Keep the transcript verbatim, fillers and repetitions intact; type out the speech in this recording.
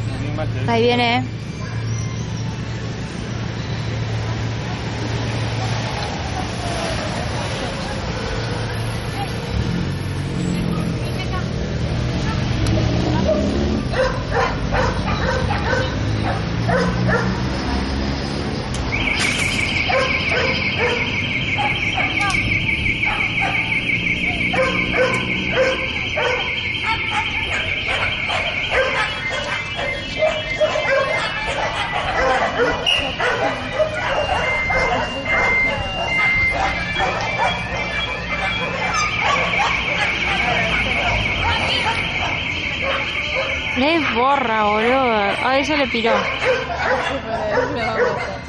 Ahí viene, eh. Le borra, boludo. Ah, eso le piró. Me va a gustar.